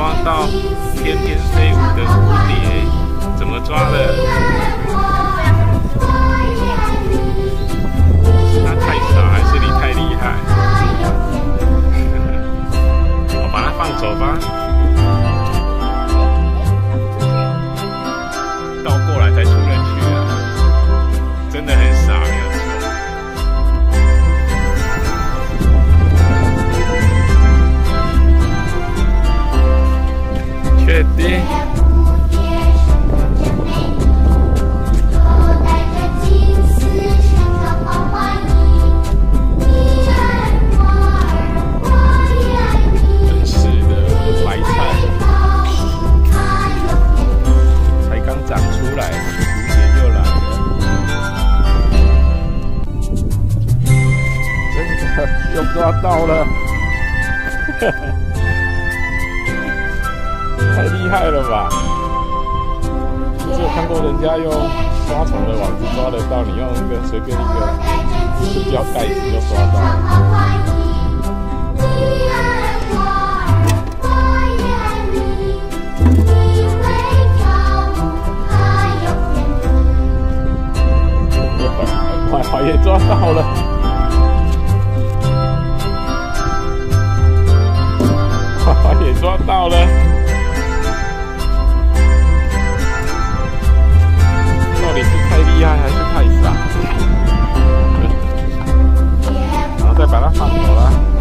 抓到天天飞舞的蝴蝶，怎么抓的？是他太傻，还是你太厉害？我把它放走吧。倒过来才出得去啊！真的很傻，没有错。确定？真是的，白菜才刚长出来，蝴蝶就来了。真的又抓到了！太厉害了吧！我只有看过人家用抓虫的网子抓得到，你用一个随便一个塑胶袋子就抓到了。也抓到了！也抓到了！到底是太厉害还是太傻？然后再把它放走了。